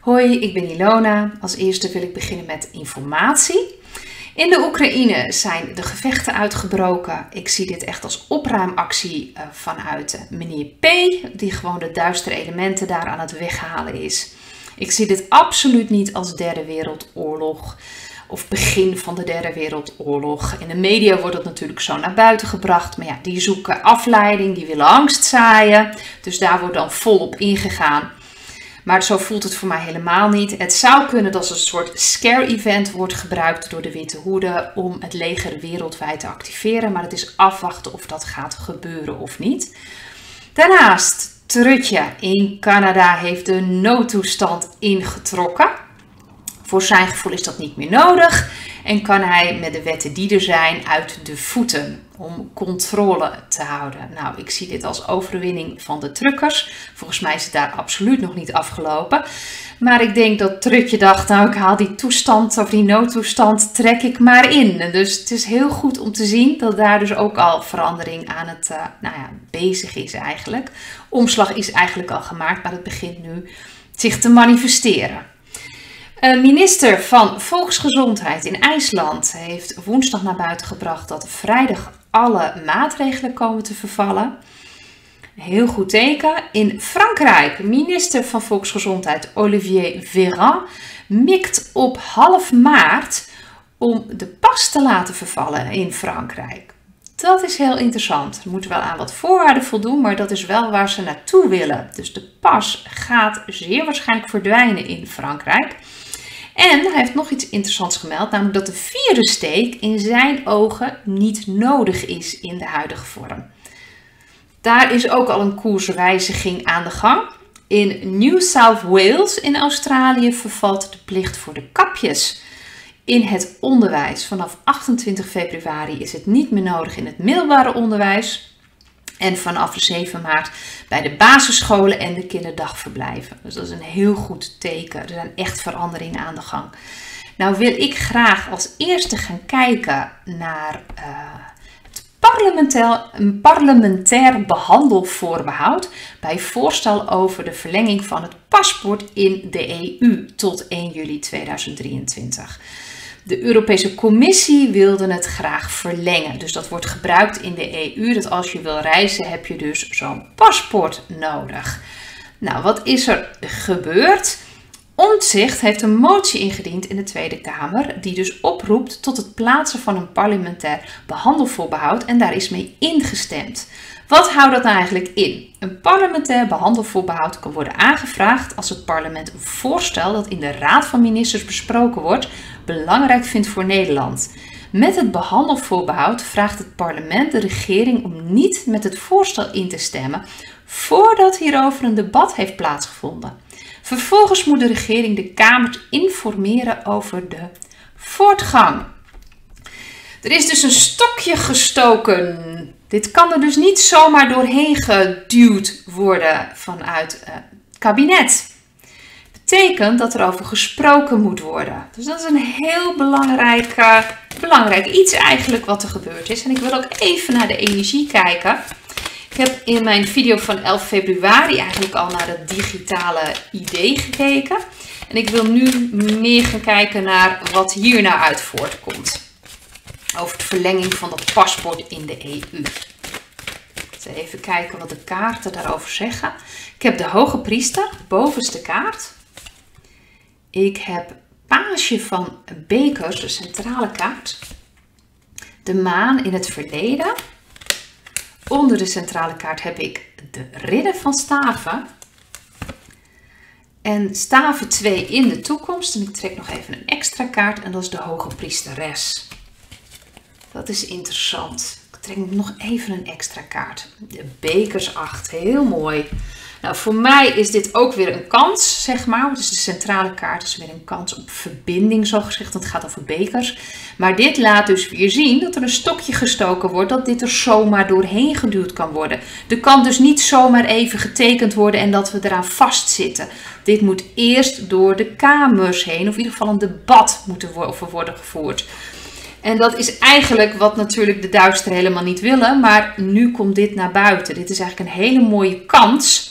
Hoi, ik ben Ilona. Als eerste wil ik beginnen met informatie. In de Oekraïne zijn de gevechten uitgebroken. Ik zie dit echt als opruimactie vanuit meneer P, die gewoon de duistere elementen daar aan het weghalen is. Ik zie dit absoluut niet als Derde Wereldoorlog of begin van de Derde Wereldoorlog. In de media wordt het natuurlijk zo naar buiten gebracht, maar ja, die zoeken afleiding, die willen angst zaaien. Dus daar wordt dan volop ingegaan. Maar zo voelt het voor mij helemaal niet. Het zou kunnen dat een soort scare-event wordt gebruikt door de Witte Hoede om het leger wereldwijd te activeren. Maar het is afwachten of dat gaat gebeuren of niet. Daarnaast, Trudeau in Canada heeft de noodtoestand ingetrokken. Voor zijn gevoel is dat niet meer nodig en kan hij met de wetten die er zijn uit de voeten om controle te houden. Nou, ik zie dit als overwinning van de truckers. Volgens mij is het daar absoluut nog niet afgelopen. Maar ik denk dat Trudeau dacht, nou ik haal die toestand of die noodtoestand trek ik maar in. Dus het is heel goed om te zien dat daar dus ook al verandering aan het bezig is eigenlijk. Omslag is eigenlijk al gemaakt, maar het begint nu zich te manifesteren. Een minister van Volksgezondheid in IJsland heeft woensdag naar buiten gebracht dat vrijdag alle maatregelen komen te vervallen. Heel goed teken. In Frankrijk, minister van Volksgezondheid Olivier Véran mikt op half maart om de pas te laten vervallen in Frankrijk. Dat is heel interessant. Ze moeten wel aan wat voorwaarden voldoen, maar dat is wel waar ze naartoe willen. Dus de pas gaat zeer waarschijnlijk verdwijnen in Frankrijk. En hij heeft nog iets interessants gemeld, namelijk dat de vierde steek in zijn ogen niet nodig is in de huidige vorm. Daar is ook al een koerswijziging aan de gang. In New South Wales in Australië vervalt de plicht voor de kapjes in het onderwijs. Vanaf 28 februari is het niet meer nodig in het middelbare onderwijs. En vanaf 7 maart bij de basisscholen en de kinderdagverblijven. Dus dat is een heel goed teken. Er zijn echt veranderingen aan de gang. Nou wil ik graag als eerste gaan kijken naar het parlementair behandelvoorbehoud bij voorstel over de verlenging van het paspoort in de EU tot 1 juli 2023. De Europese Commissie wilde het graag verlengen. Dus dat wordt gebruikt in de EU. Dat als je wil reizen heb je dus zo'n paspoort nodig. Nou, wat is er gebeurd? Omtzigt heeft een motie ingediend in de Tweede Kamer. Die dus oproept tot het plaatsen van een parlementair behandelvoorbehoud. En daar is mee ingestemd. Wat houdt dat nou eigenlijk in? Een parlementair behandelvoorbehoud kan worden aangevraagd als het parlement een voorstel dat in de Raad van Ministers besproken wordt belangrijk vindt voor Nederland. Met het behandelvoorbehoud vraagt het parlement de regering om niet met het voorstel in te stemmen voordat hierover een debat heeft plaatsgevonden. Vervolgens moet de regering de Kamer informeren over de voortgang. Er is dus een stokje gestoken. Dit kan er dus niet zomaar doorheen geduwd worden vanuit het kabinet. Betekent dat er over gesproken moet worden. Dus dat is een heel belangrijk iets eigenlijk wat er gebeurd is. En ik wil ook even naar de energie kijken. Ik heb in mijn video van 11 februari eigenlijk al naar het digitale idee gekeken. En ik wil nu meer gaan kijken naar wat hier nou uit voortkomt. Over de verlenging van dat paspoort in de EU. Even kijken wat de kaarten daarover zeggen. Ik heb de hoge priester, bovenste kaart. Ik heb page van bekers, de centrale kaart. De maan in het verleden. Onder de centrale kaart heb ik de ridder van staven. En staven 2 in de toekomst. En ik trek nog even een extra kaart en dat is de hoge priesteres. Dat is interessant. Ik trek nog even een extra kaart. De bekers 8, heel mooi. Nou, voor mij is dit ook weer een kans, zeg maar. Dus de centrale kaart is weer een kans op verbinding, zo gezegd. Het gaat over bekers. Maar dit laat dus weer zien dat er een stokje gestoken wordt, dat dit er zomaar doorheen geduwd kan worden. Er kan dus niet zomaar even getekend worden en dat we eraan vastzitten. Dit moet eerst door de kamers heen, of in ieder geval een debat moet over worden gevoerd. En dat is eigenlijk wat natuurlijk de Duitsers helemaal niet willen, maar nu komt dit naar buiten. Dit is eigenlijk een hele mooie kans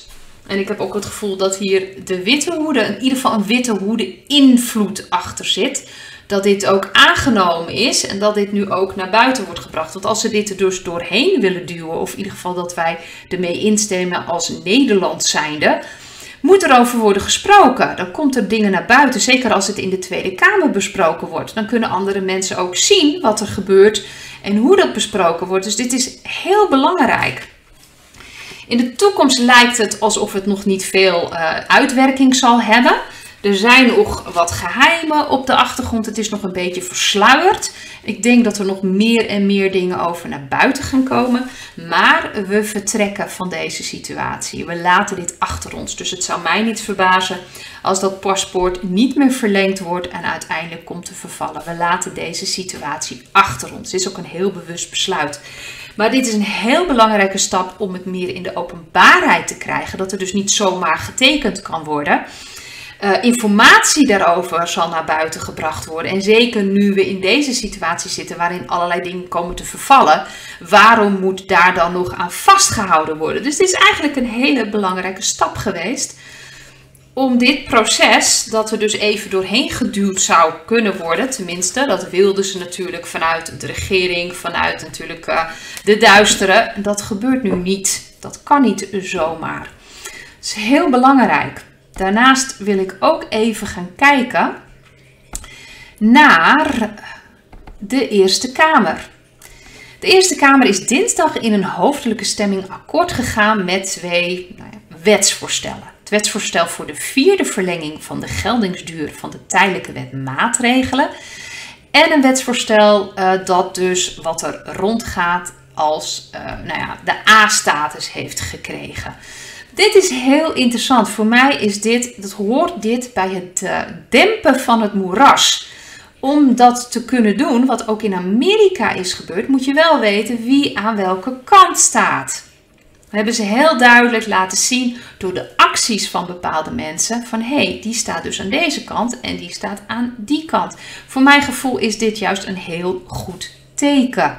En ik heb ook het gevoel dat hier de witte hoede, in ieder geval een witte hoede invloed achter zit. Dat dit ook aangenomen is en dat dit nu ook naar buiten wordt gebracht. Want als ze dit er dus doorheen willen duwen, of in ieder geval dat wij ermee instemmen als Nederland zijnde, moet er over worden gesproken. Dan komt er dingen naar buiten, zeker als het in de Tweede Kamer besproken wordt. Dan kunnen andere mensen ook zien wat er gebeurt en hoe dat besproken wordt. Dus dit is heel belangrijk. In de toekomst lijkt het alsof het nog niet veel uitwerking zal hebben. Er zijn nog wat geheimen op de achtergrond. Het is nog een beetje versluierd. Ik denk dat er nog meer en meer dingen over naar buiten gaan komen. Maar we vertrekken van deze situatie. We laten dit achter ons. Dus het zou mij niet verbazen als dat paspoort niet meer verlengd wordt en uiteindelijk komt te vervallen. We laten deze situatie achter ons. Dit is ook een heel bewust besluit. Maar dit is een heel belangrijke stap om het meer in de openbaarheid te krijgen. Dat er dus niet zomaar getekend kan worden. Informatie daarover zal naar buiten gebracht worden. En zeker nu we in deze situatie zitten waarin allerlei dingen komen te vervallen. Waarom moet daar dan nog aan vastgehouden worden? Dus dit is eigenlijk een hele belangrijke stap geweest. Om dit proces, dat er dus even doorheen geduwd zou kunnen worden. Tenminste, dat wilden ze natuurlijk vanuit de regering. Vanuit natuurlijk de duistere. Dat gebeurt nu niet. Dat kan niet zomaar. Het is heel belangrijk. Daarnaast wil ik ook even gaan kijken naar de Eerste Kamer. De Eerste Kamer is dinsdag in een hoofdelijke stemming akkoord gegaan met twee wetsvoorstellen. Het wetsvoorstel voor de 4e verlenging van de geldingsduur van de tijdelijke wet maatregelen. En een wetsvoorstel dat dus wat er rondgaat als de A-status heeft gekregen. Dit is heel interessant. Voor mij is dit hoort bij het dempen van het moeras. Om dat te kunnen doen, wat ook in Amerika is gebeurd, moet je wel weten wie aan welke kant staat. Dat hebben ze heel duidelijk laten zien door de acties van bepaalde mensen. Van hé, die staat dus aan deze kant en die staat aan die kant. Voor mijn gevoel is dit juist een heel goed teken.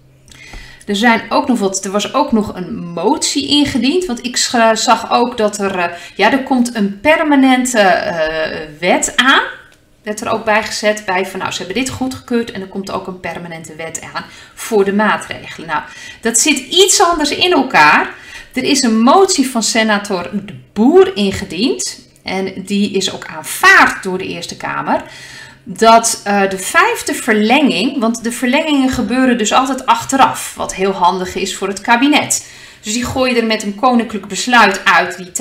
Er was ook nog een motie ingediend, want ik zag ook dat er komt een permanente wet aan. Werd er ook bij gezet ze hebben dit goedgekeurd en er komt ook een permanente wet aan voor de maatregelen. Nou, dat zit iets anders in elkaar. Er is een motie van senator De Boer ingediend en die is ook aanvaard door de Eerste Kamer. Dat de 5e verlenging, want de verlengingen gebeuren dus altijd achteraf, wat heel handig is voor het kabinet. Dus die gooien er met een koninklijk besluit uit die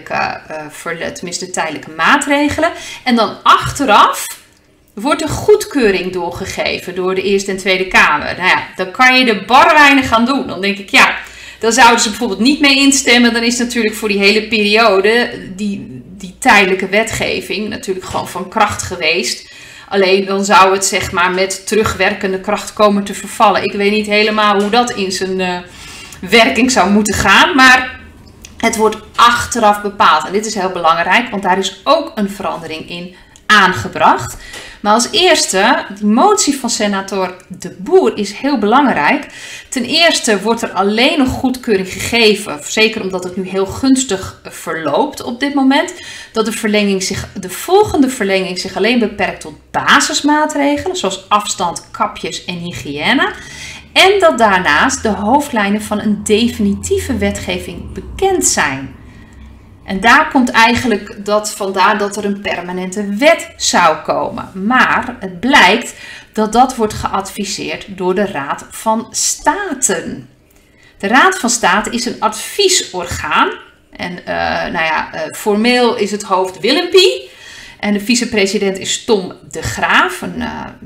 tijdelijke maatregelen. En dan achteraf wordt een goedkeuring doorgegeven door de Eerste en Tweede Kamer. Nou ja, dan kan je er bar weinig aan doen. Dan denk ik, ja, dan zouden ze bijvoorbeeld niet mee instemmen. Dan is natuurlijk voor die hele periode die tijdelijke wetgeving natuurlijk gewoon van kracht geweest. Alleen dan zou het zeg maar met terugwerkende kracht komen te vervallen. Ik weet niet helemaal hoe dat in zijn werking zou moeten gaan. Maar het wordt achteraf bepaald. En dit is heel belangrijk, want daar is ook een verandering in aangebracht. Maar als eerste, die motie van senator De Boer is heel belangrijk. Ten eerste wordt er alleen nog goedkeuring gegeven, zeker omdat het nu heel gunstig verloopt op dit moment, dat de volgende verlenging zich alleen beperkt tot basismaatregelen, zoals afstand, kapjes en hygiëne. En dat daarnaast de hoofdlijnen van een definitieve wetgeving bekend zijn. En daar komt eigenlijk vandaar dat er een permanente wet zou komen. Maar het blijkt dat dat wordt geadviseerd door de Raad van State. De Raad van State is een adviesorgaan. En formeel is het hoofd Willempie. En de vicepresident is Tom de Graaf, een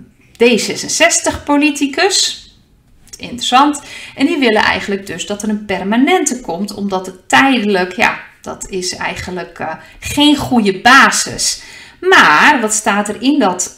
D66-politicus. Interessant. En die willen eigenlijk dus dat er een permanente komt, omdat het tijdelijk, dat is eigenlijk geen goede basis. Maar wat staat er in dat...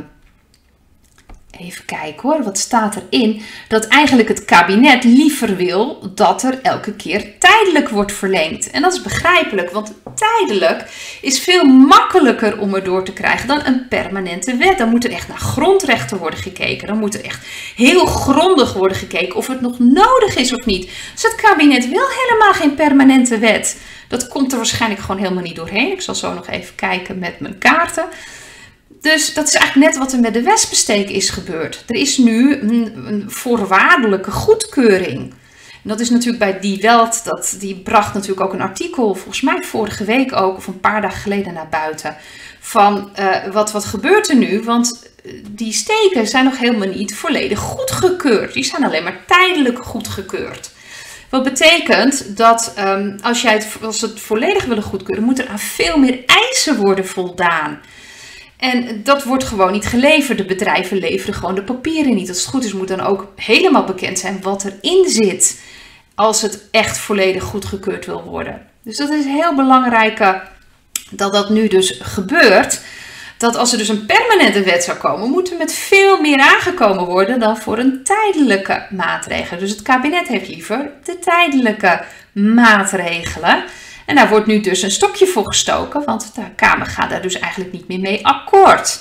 Even kijken hoor, wat staat erin? Dat eigenlijk het kabinet liever wil dat er elke keer tijdelijk wordt verlengd. En dat is begrijpelijk, want tijdelijk is veel makkelijker om erdoor te krijgen dan een permanente wet. Dan moet er echt naar grondrechten worden gekeken. Dan moet er echt heel grondig worden gekeken of het nog nodig is of niet. Dus het kabinet wil helemaal geen permanente wet. Dat komt er waarschijnlijk gewoon helemaal niet doorheen. Ik zal zo nog even kijken met mijn kaarten. Dus dat is eigenlijk net wat er met de wespensteek is gebeurd. Er is nu een voorwaardelijke goedkeuring. En dat is natuurlijk bij Die Welt, die bracht natuurlijk ook een artikel, volgens mij vorige week ook, of een paar dagen geleden naar buiten. Van wat gebeurt er nu? Want die steken zijn nog helemaal niet volledig goedgekeurd. Die zijn alleen maar tijdelijk goedgekeurd. Wat betekent dat als ze het volledig willen goedkeuren, moet er aan veel meer eisen worden voldaan. En dat wordt gewoon niet geleverd. De bedrijven leveren gewoon de papieren niet. Als het goed is, moet dan ook helemaal bekend zijn wat erin zit. Als het echt volledig goedgekeurd wil worden. Dus dat is heel belangrijk dat dat nu dus gebeurt. Dat als er dus een permanente wet zou komen, moet er met veel meer aangekomen worden dan voor een tijdelijke maatregel. Dus het kabinet heeft liever de tijdelijke maatregelen. En daar wordt nu dus een stokje voor gestoken, want de Kamer gaat daar dus eigenlijk niet meer mee akkoord.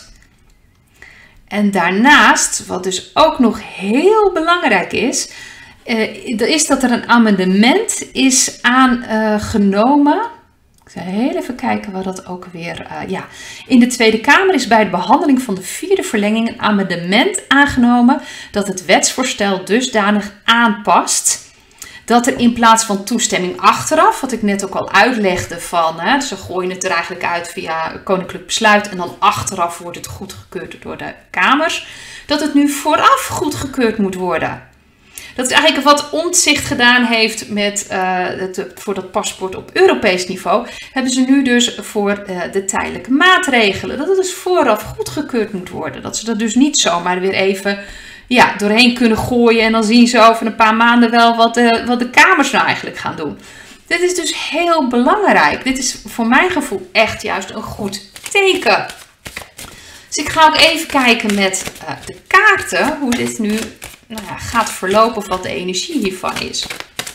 En daarnaast, wat dus ook nog heel belangrijk is dat er een amendement is aangenomen. Ik zal heel even kijken waar dat ook weer... In de Tweede Kamer is bij de behandeling van de 4e verlenging een amendement aangenomen dat het wetsvoorstel dusdanig aanpast dat er in plaats van toestemming achteraf, wat ik net ook al uitlegde van, ze gooien het er eigenlijk uit via koninklijk besluit en dan achteraf wordt het goedgekeurd door de kamers, dat het nu vooraf goedgekeurd moet worden. Dat is eigenlijk wat Omtzigt gedaan heeft voor dat paspoort op Europees niveau. Hebben ze nu dus voor de tijdelijke maatregelen. Dat het dus vooraf goedgekeurd moet worden. Dat ze dat dus niet zomaar weer even doorheen kunnen gooien. En dan zien ze over een paar maanden wel wat de kamers nou eigenlijk gaan doen. Dit is dus heel belangrijk. Dit is voor mijn gevoel echt juist een goed teken. Dus ik ga ook even kijken met de kaarten hoe dit nu gaat verlopen of wat de energie hiervan is.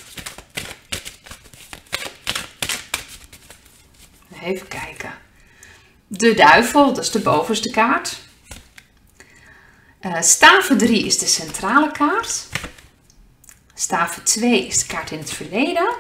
Even kijken. De duivel, dat is de bovenste kaart. Staven 3 is de centrale kaart. Staven 2 is de kaart in het verleden.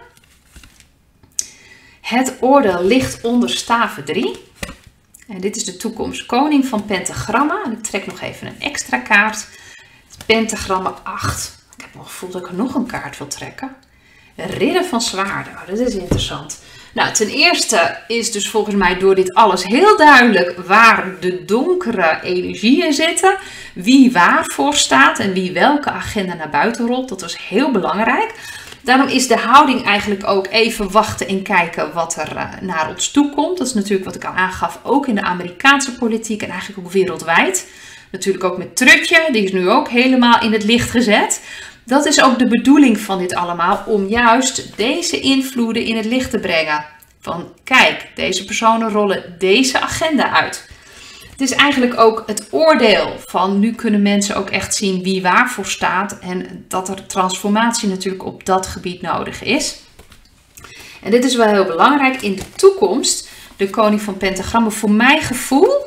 Het oordeel ligt onder staven 3. En dit is de toekomst. Koning van pentagramma. En ik trek nog even een extra kaart. Pentagramma 8. Ik heb het gevoel dat ik er nog een kaart wil trekken. Ridder van zwaarden. Oh, dat is interessant. Nou, ten eerste is dus volgens mij door dit alles heel duidelijk waar de donkere energieën zitten. Wie waarvoor staat en wie welke agenda naar buiten rolt. Dat was heel belangrijk. Daarom is de houding eigenlijk ook even wachten en kijken wat er naar ons toe komt. Dat is natuurlijk wat ik al aangaf, ook in de Amerikaanse politiek en eigenlijk ook wereldwijd. Natuurlijk ook met Trutje, die is nu ook helemaal in het licht gezet. Dat is ook de bedoeling van dit allemaal, om juist deze invloeden in het licht te brengen. Van kijk, deze personen rollen deze agenda uit. Het is eigenlijk ook het oordeel van nu kunnen mensen ook echt zien wie waarvoor staat. En dat er transformatie natuurlijk op dat gebied nodig is. En dit is wel heel belangrijk in de toekomst. De koning van pentagrammen, voor mijn gevoel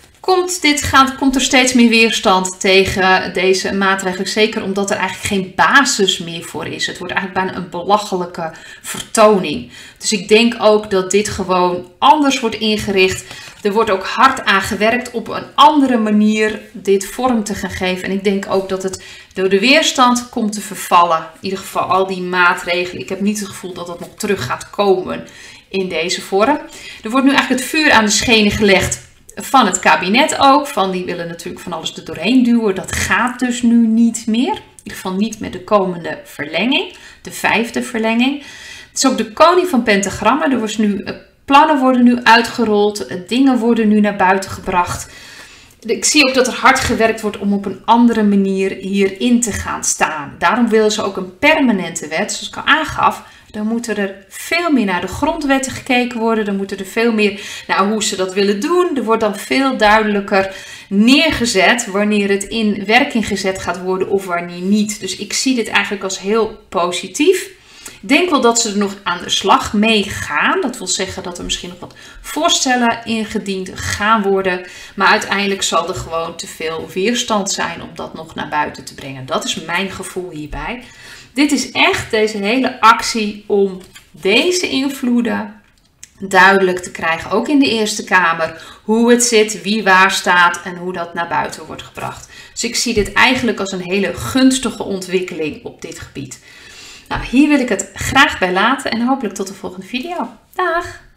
komt er steeds meer weerstand tegen deze maatregelen. Zeker omdat er eigenlijk geen basis meer voor is. Het wordt eigenlijk bijna een belachelijke vertoning. Dus ik denk ook dat dit gewoon anders wordt ingericht. Er wordt ook hard aan gewerkt op een andere manier dit vorm te gaan geven. En ik denk ook dat het door de weerstand komt te vervallen. In ieder geval al die maatregelen. Ik heb niet het gevoel dat het nog terug gaat komen in deze vorm. Er wordt nu eigenlijk het vuur aan de schenen gelegd van het kabinet ook. Van die willen natuurlijk van alles er doorheen duwen. Dat gaat dus nu niet meer. In ieder geval niet met de komende verlenging. De 5e verlenging. Het is ook de koning van pentagrammen. Er was nu, plannen worden nu uitgerold. Dingen worden nu naar buiten gebracht. Ik zie ook dat er hard gewerkt wordt om op een andere manier hierin te gaan staan. Daarom willen ze ook een permanente wet. Zoals ik al aangaf. Dan moeten er veel meer naar de grondwetten gekeken worden. Dan moeten er veel meer naar hoe ze dat willen doen. Er wordt dan veel duidelijker neergezet wanneer het in werking gezet gaat worden of wanneer niet. Dus ik zie dit eigenlijk als heel positief. Ik denk wel dat ze er nog aan de slag mee gaan. Dat wil zeggen dat er misschien nog wat voorstellen ingediend gaan worden. Maar uiteindelijk zal er gewoon te veel weerstand zijn om dat nog naar buiten te brengen. Dat is mijn gevoel hierbij. Dit is echt deze hele actie om deze invloeden duidelijk te krijgen. Ook in de Eerste Kamer. Hoe het zit, wie waar staat en hoe dat naar buiten wordt gebracht. Dus ik zie dit eigenlijk als een hele gunstige ontwikkeling op dit gebied. Nou, hier wil ik het graag bij laten en hopelijk tot de volgende video. Dag!